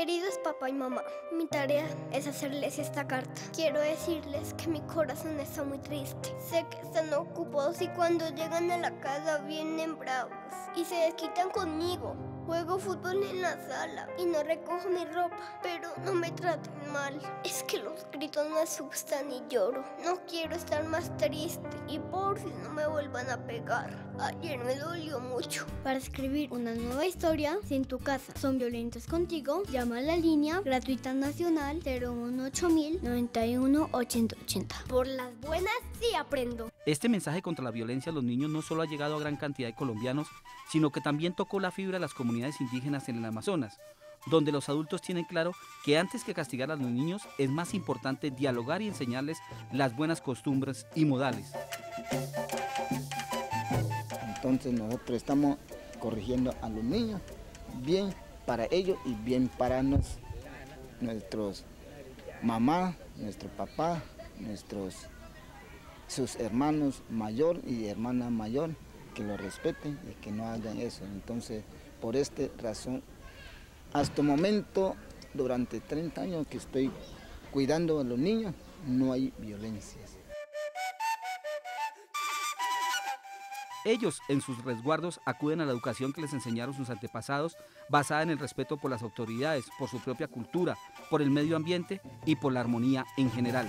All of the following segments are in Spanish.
Queridos papá y mamá, mi tarea es hacerles esta carta. Quiero decirles que mi corazón está muy triste. Sé que están ocupados y cuando llegan a la casa vienen bravos y se desquitan conmigo. Juego fútbol en la sala y no recojo mi ropa, pero no me traten mal. Es que los gritos me asustan y lloro. No quiero estar más triste y por si no me vuelvan a pegar. Ayer me dolió mucho. Para escribir una nueva historia, si en tu casa son violentos contigo, llama a la línea gratuita nacional 018 91 8080. Por las buenas sí aprendo. Este mensaje contra la violencia a los niños no solo ha llegado a gran cantidad de colombianos, sino que también tocó la fibra de las comunidades indígenas en el Amazonas, donde los adultos tienen claro que antes que castigar a los niños es más importante dialogar y enseñarles las buenas costumbres y modales. Entonces nosotros estamos corrigiendo a los niños, bien para ellos y bien para nuestros mamás, nuestro papá, sus hermanos mayor y hermana mayor, que lo respeten y que no hagan eso. Entonces, por esta razón, hasta el momento, durante 30 años que estoy cuidando a los niños, no hay violencias. Ellos, en sus resguardos, acuden a la educación que les enseñaron sus antepasados, basada en el respeto por las autoridades, por su propia cultura, por el medio ambiente y por la armonía en general.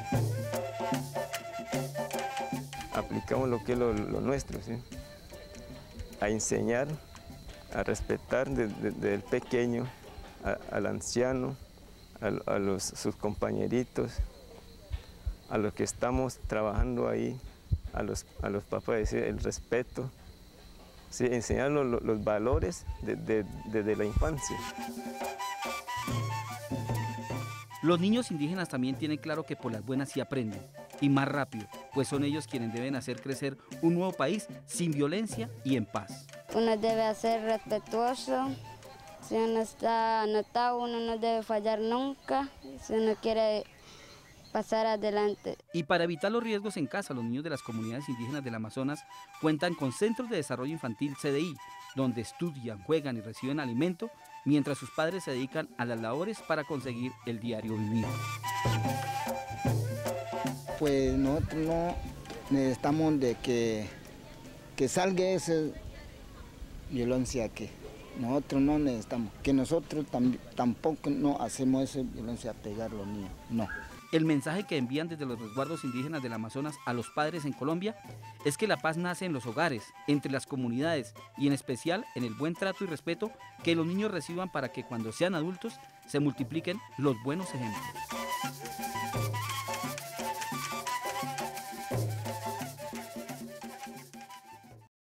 Aplicamos lo que es lo nuestro, ¿sí? A enseñar, a respetar desde el pequeño al anciano, a sus compañeritos, a los que estamos trabajando ahí, a los papás, el respeto, ¿sí? Enseñar los valores desde la infancia. Los niños indígenas también tienen claro que por las buenas sí aprenden, y más rápido, pues son ellos quienes deben hacer crecer un nuevo país sin violencia y en paz. Uno debe ser respetuoso, si uno está anotado uno no debe fallar nunca, si uno quiere pasar adelante. Y para evitar los riesgos en casa, los niños de las comunidades indígenas del Amazonas cuentan con centros de desarrollo infantil CDI, donde estudian, juegan y reciben alimento, mientras sus padres se dedican a las labores para conseguir el diario vivir. Pues nosotros no necesitamos de que salga esa violencia aquí. Nosotros no necesitamos, que nosotros tampoco no hacemos esa violencia a pegar a los niños, no. El mensaje que envían desde los resguardos indígenas del Amazonas a los padres en Colombia es que la paz nace en los hogares, entre las comunidades y en especial en el buen trato y respeto que los niños reciban para que cuando sean adultos se multipliquen los buenos ejemplos.